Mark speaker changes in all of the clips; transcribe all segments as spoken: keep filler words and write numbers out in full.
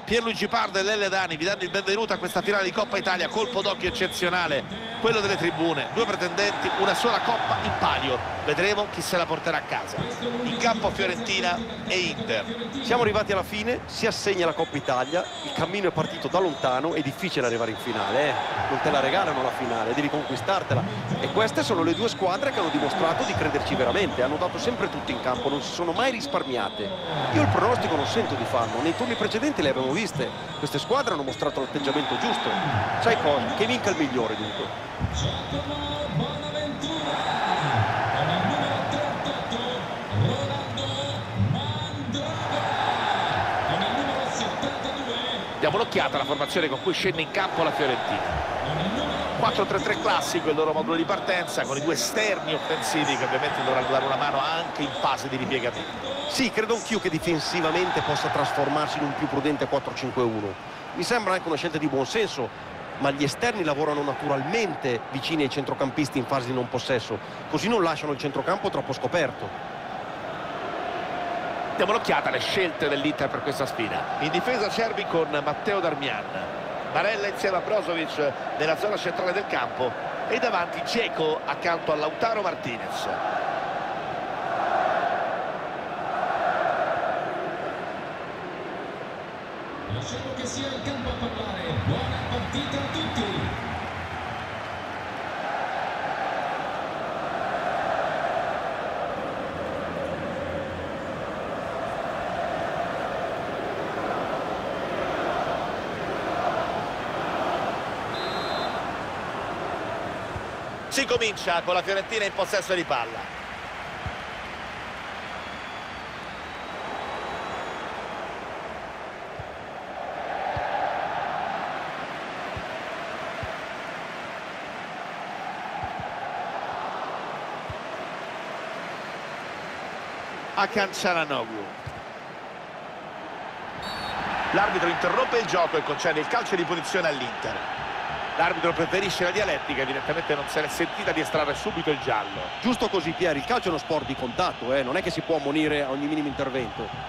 Speaker 1: Pierluigi Pardo e Lele Dani vi danno il benvenuto a questa finale di Coppa Italia, colpo d'occhio eccezionale, quello delle tribune, due pretendenti, una sola coppa in palio, vedremo chi se la porterà a casa. In campo Fiorentina e Inter.
Speaker 2: Siamo arrivati alla fine, si assegna la Coppa Italia, il cammino è partito da lontano, è difficile arrivare in finale, eh? Non te la regalano la finale, devi conquistartela, e queste sono le due squadre che hanno dimostrato di crederci veramente, hanno dato sempre tutto in campo, non si sono mai risparmiate. Io il pronostico non sento di farlo, nei turni precedenti le abbiamo viste, queste squadre hanno mostrato l'atteggiamento giusto. Sai cosa? Che vinca il migliore, dunque.
Speaker 1: Diamo un'occhiata alla formazione con cui scende in campo la Fiorentina. quattro tre tre classico, il loro modulo di partenza, con i due esterni offensivi che ovviamente dovranno dare una mano anche in fase di ripiegamento.
Speaker 2: Sì, credo anch'io che difensivamente possa trasformarsi in un più prudente quattro cinque uno. Mi sembra anche una scelta di buon senso, ma gli esterni lavorano naturalmente vicini ai centrocampisti in fase di non possesso, così non lasciano il centrocampo troppo scoperto.
Speaker 1: Diamo un'occhiata alle scelte dell'Inter per questa sfida. In difesa Cervi con Matteo Darmian, Barella insieme a Brozovic nella zona centrale del campo e davanti Dzeko accanto a Lautaro Martinez.
Speaker 3: Lasciamo che sia il campo a parlare. Buona partita a tutti.
Speaker 1: Si comincia con la Fiorentina in possesso di palla. Hakan Çalhanoğlu. L'arbitro interrompe il gioco e concede il calcio di punizione all'Inter. L'arbitro preferisce la dialettica, evidentemente non se n'è sentita di estrarre subito il giallo.
Speaker 2: Giusto così, Pieri, il calcio è uno sport di contatto, eh? Non è che si può ammonire a ogni minimo intervento.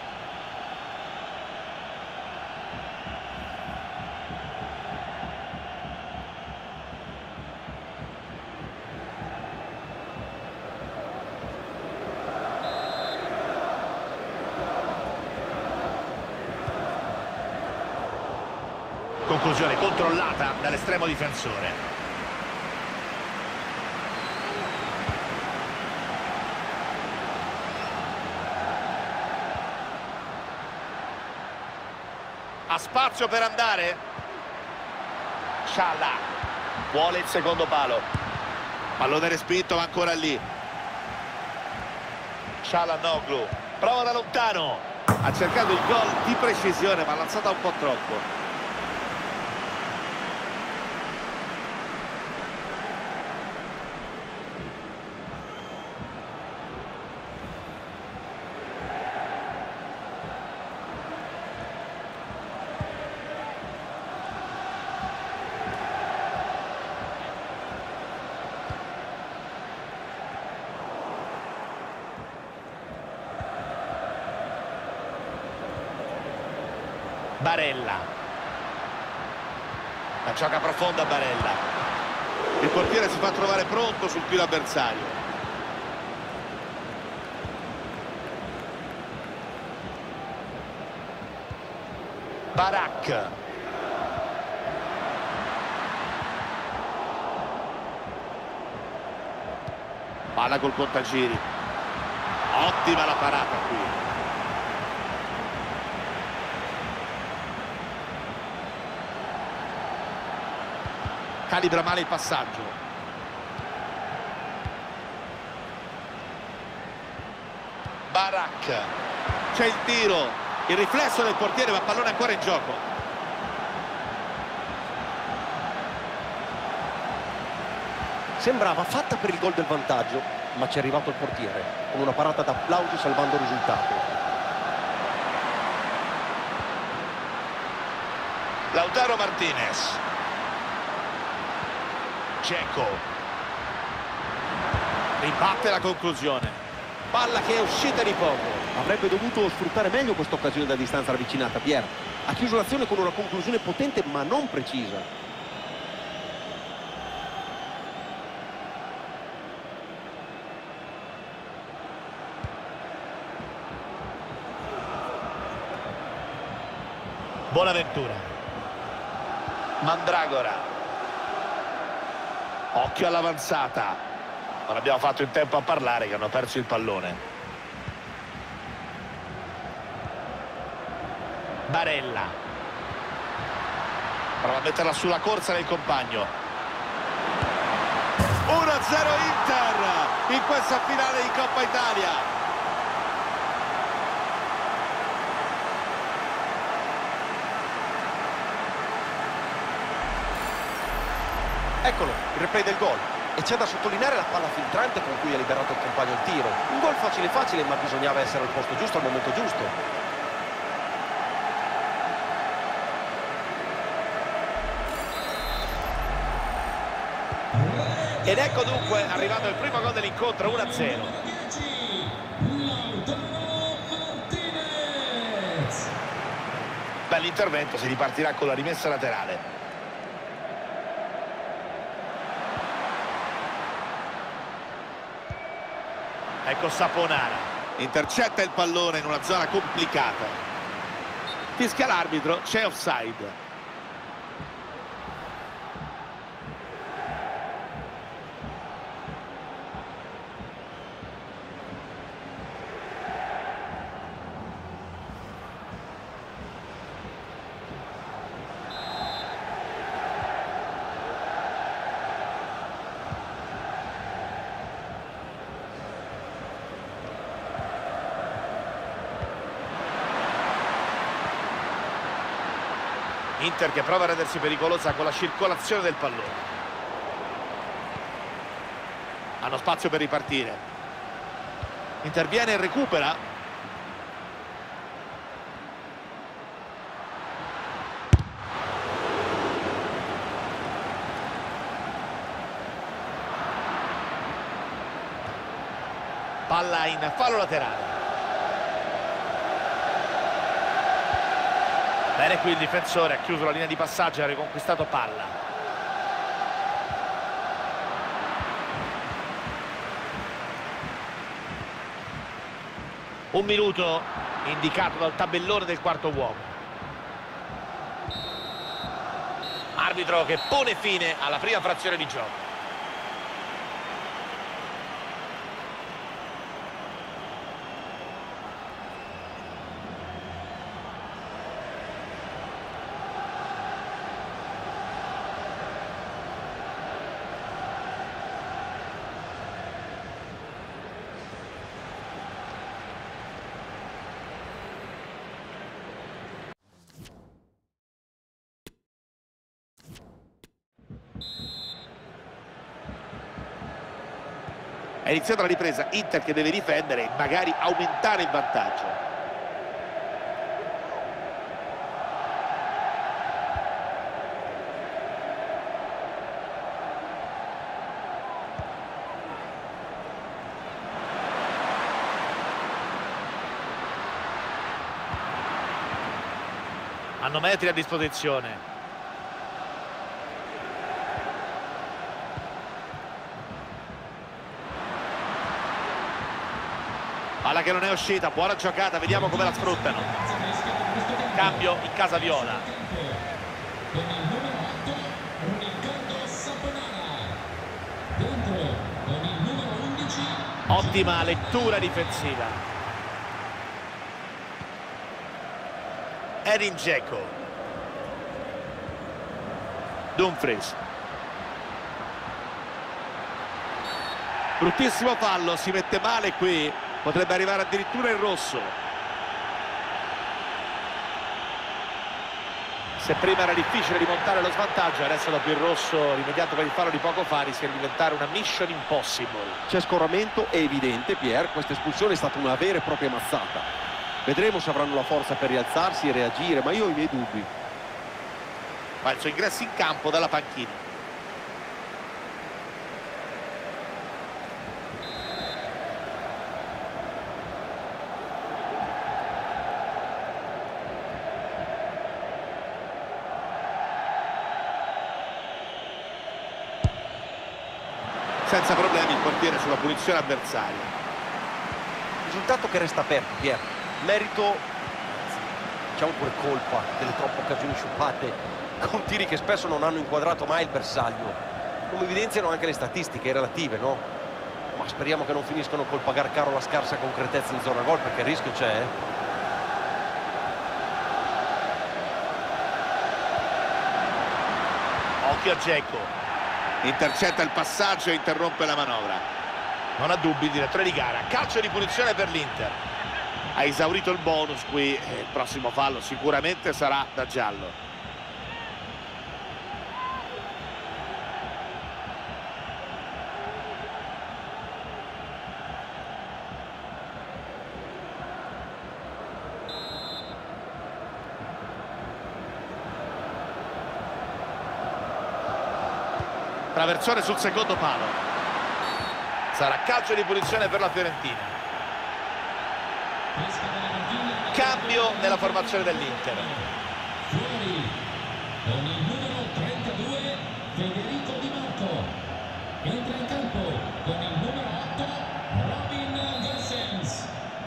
Speaker 1: Conclusione controllata dall'estremo difensore. Ha spazio per andare. Scialla vuole il secondo palo. Pallone respinto, ma ancora lì. Çalhanoğlu prova da lontano. Ha cercato il gol di precisione, ma l'ha lanciata un po' troppo. Barella, la gioca profonda Barella, il portiere si fa trovare pronto sul filo avversario. Barak, palla col contagiri, ottima la parata qui. Calibra male il passaggio. Barak, c'è il tiro, il riflesso del portiere, ma pallone ancora in gioco.
Speaker 2: Sembrava fatta per il gol del vantaggio, ma ci è arrivato il portiere con una parata d'applauso salvando il risultato.
Speaker 1: Lautaro Martinez. Dzeko ribatte la conclusione. Palla che è uscita di poco.
Speaker 2: Avrebbe dovuto sfruttare meglio questa occasione da distanza ravvicinata, Pier. Ha chiuso l'azione con una conclusione potente ma non precisa.
Speaker 1: Bonaventura. Mandragora. Occhio all'avanzata. Non abbiamo fatto in tempo a parlare che hanno perso il pallone. Barella. Prova a metterla sulla corsa del compagno. uno a zero Inter in questa finale di Coppa Italia.
Speaker 2: Eccolo, il replay del gol. E c'è da sottolineare la palla filtrante con cui ha liberato il compagno il tiro. Un gol facile facile, ma bisognava essere al posto giusto al momento giusto.
Speaker 1: Ed ecco dunque arrivato il primo gol dell'incontro, uno a zero. Bell'intervento, si ripartirà con la rimessa laterale. Ecco Saponara, intercetta il pallone in una zona complicata. Fischia l'arbitro, c'è offside. Inter che prova a rendersi pericolosa con la circolazione del pallone. Hanno spazio per ripartire. Interviene e recupera. Palla in fallo laterale. Bene qui il difensore, ha chiuso la linea di passaggio e ha riconquistato palla. Un minuto indicato dal tabellone del quarto uomo. Arbitro che pone fine alla prima frazione di gioco. È iniziata la ripresa, Inter che deve difendere e magari aumentare il vantaggio. Hanno metri a disposizione. Palla che non è uscita, buona giocata, vediamo come la sfruttano. Cambio in casa viola.
Speaker 3: Con il numero otto, Riccardo Saponara. Dentro, con il numero undici.
Speaker 1: Ottima lettura difensiva. Edin Dzeko. Dumfries. Bruttissimo fallo, si mette male qui. Potrebbe arrivare addirittura il rosso. Se prima era difficile rimontare lo svantaggio, adesso dopo il rosso rimediato per il fallo di poco fa rischia di diventare una mission impossible.
Speaker 2: C'è scoramento, è evidente, Pier, questa espulsione è stata una vera e propria mazzata. Vedremo se avranno la forza per rialzarsi e reagire, ma io ho i miei dubbi.
Speaker 1: Fa il suo ingresso in campo dalla panchina. senza problemi il portiere sulla punizione avversaria.
Speaker 2: Risultato che resta aperto, Pier. Merito, diciamo pure colpa delle troppe occasioni sciupate, con tiri che spesso non hanno inquadrato mai il bersaglio, come evidenziano anche le statistiche relative, no? Ma speriamo che non finiscono col pagar caro la scarsa concretezza in zona gol, perché il rischio c'è, eh?
Speaker 1: Occhio a Dzeko, intercetta il passaggio e interrompe la manovra. Non ha dubbi il direttore di gara. Calcio di punizione per l'Inter. Ha esaurito il bonus qui e il prossimo fallo sicuramente sarà da giallo. Traversone sul secondo palo. Sarà calcio di punizione per la Fiorentina. Cambio nella formazione dell'Inter.
Speaker 3: Fuori con il numero trentadue Federico Di Marco. Entra in campo con il numero otto Robin Gosens.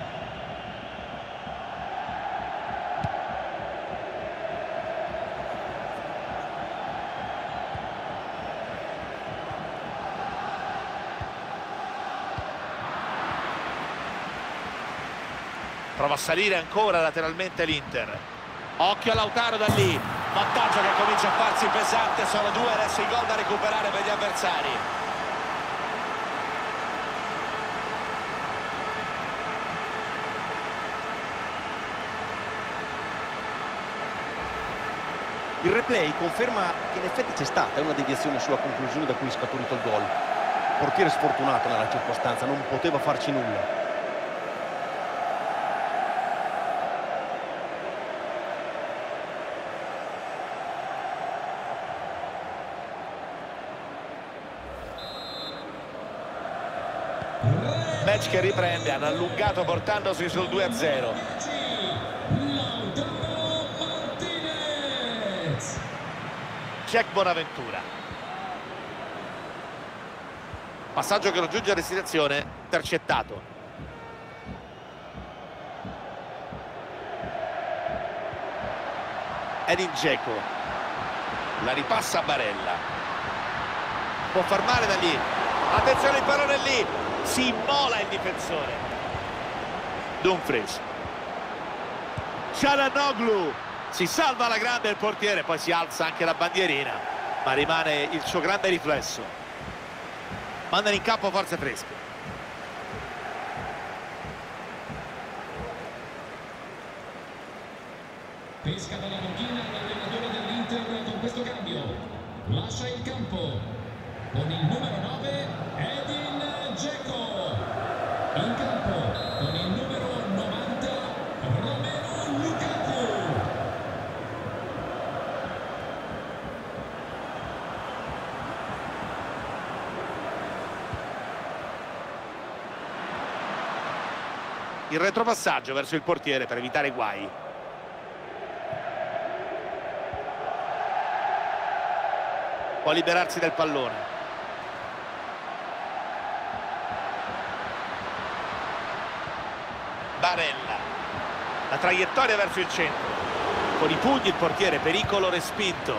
Speaker 1: Prova a salire ancora lateralmente l'Inter. Occhio a Lautaro da lì. Vantaggio che comincia a farsi pesante. Sono due adesso i gol da recuperare per gli avversari.
Speaker 2: Il replay conferma che in effetti c'è stata una deviazione sulla conclusione da cui è scaturito il gol. Portiere sfortunato nella circostanza, non poteva farci nulla.
Speaker 1: Match che riprende, hanno allungato portandosi sul due a zero.
Speaker 3: Lautaro Martinez.
Speaker 1: Check Bonaventura. Passaggio che lo giunge a destinazione, intercettato. Edin Dzeko. La ripassa a Barella. Può far male da lì. Attenzione, il pallone è lì. Si immola il difensore. Dumfries. Çalhanoğlu. Si salva alla grande il portiere, poi si alza anche la bandierina, ma rimane il suo grande riflesso. Mandano in campo forze fresche.
Speaker 3: Pesca dalla panchina l'allenatore dell'Inter con questo cambio. Lascia il campo con il numero nove Edin Dzeko. In campo con il numero novanta Romelu Lukaku.
Speaker 1: Il retropassaggio verso il portiere per evitare guai. Può liberarsi del pallone. Barella. La traiettoria verso il centro. Con i pugni il portiere, pericolo respinto.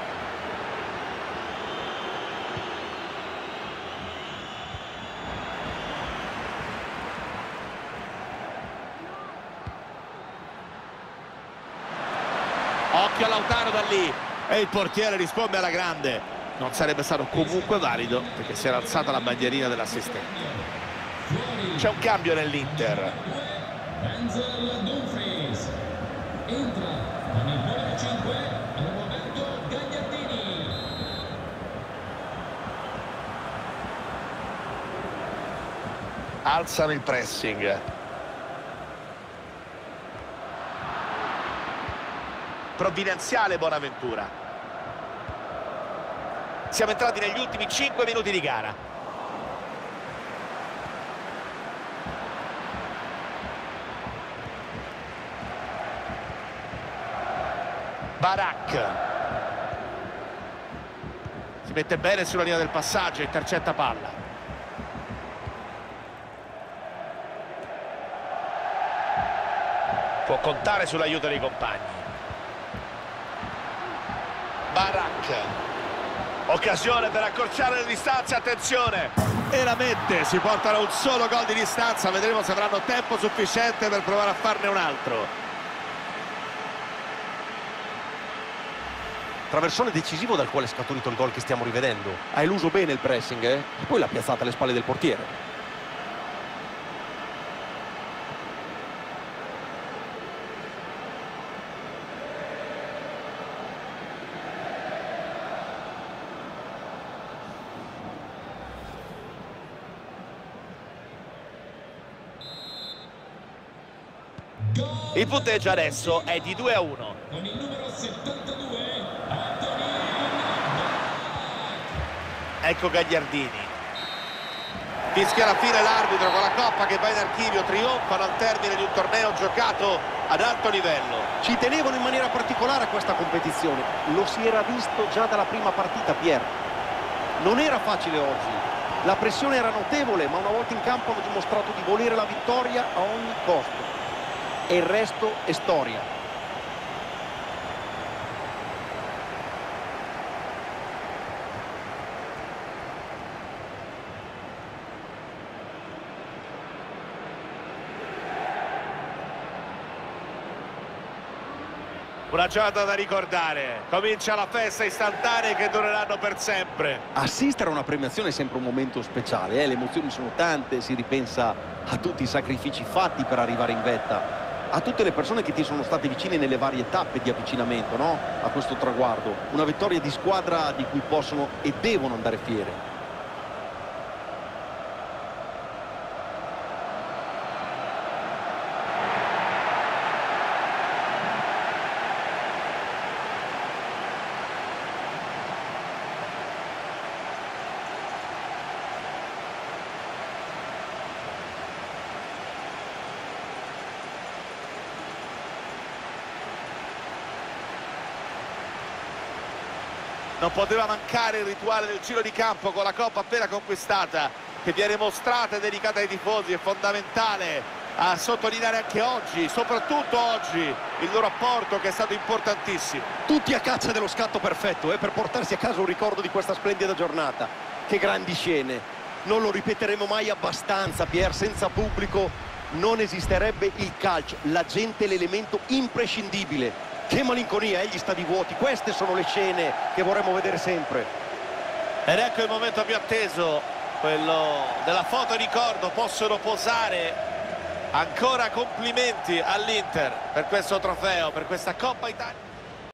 Speaker 1: Occhio a Lautaro da lì. E il portiere risponde alla grande. Non sarebbe stato comunque valido perché si era alzata la bandierina dell'assistente. C'è un cambio nell'Inter.
Speaker 3: Denzel Dumfries. Entra con il numero cinque Roberto Gagliardini.
Speaker 1: Alzano il pressing. Provvidenziale Bonaventura. Siamo entrati negli ultimi cinque minuti di gara. Barak. Si mette bene sulla linea del passaggio, intercetta palla. Può contare sull'aiuto dei compagni. Barak, occasione per accorciare le distanze, attenzione, e la mette. Si portano un solo gol di distanza, vedremo se avranno tempo sufficiente per provare a farne un altro.
Speaker 2: Traversone decisivo dal quale è scaturito il gol che stiamo rivedendo. Ha eluso bene il pressing, eh? E poi l'ha piazzata alle spalle del portiere.
Speaker 1: Il punteggio adesso è di due a uno.
Speaker 3: Con il numero settantadue, Anthony.
Speaker 1: Ecco Gagliardini. Fischia la fine l'arbitro con la Coppa che va in archivio. Trionfano al termine di un torneo giocato ad alto livello.
Speaker 2: Ci tenevano in maniera particolare a questa competizione. Lo si era visto già dalla prima partita, Pier. Non era facile oggi. La pressione era notevole, ma una volta in campo hanno dimostrato di volere la vittoria a ogni costo. E il resto è storia.
Speaker 1: Una giornata da ricordare. Comincia la festa istantanea che dureranno per sempre.
Speaker 2: Assistere a una premiazione è sempre un momento speciale, eh? Le emozioni sono tante, si ripensa a tutti i sacrifici fatti per arrivare in vetta, a tutte le persone che ti sono state vicine nelle varie tappe di avvicinamento, no? A questo traguardo. Una vittoria di squadra di cui possono e devono andare fieri.
Speaker 1: Non poteva mancare il rituale del giro di campo con la Coppa appena conquistata, che viene mostrata e dedicata ai tifosi. È fondamentale a sottolineare anche oggi, soprattutto oggi, il loro apporto che è stato importantissimo.
Speaker 2: Tutti a caccia dello scatto perfetto, eh, per portarsi a casa un ricordo di questa splendida giornata. Che grandi scene. Non lo ripeteremo mai abbastanza, Pier. Senza pubblico non esisterebbe il calcio. La gente è l'elemento imprescindibile. Che malinconia, egli sta di vuoti. Queste sono le scene che vorremmo vedere sempre.
Speaker 1: Ed ecco il momento più atteso, quello della foto ricordo. Possono posare. Ancora complimenti all'Inter per questo trofeo, per questa Coppa Italia.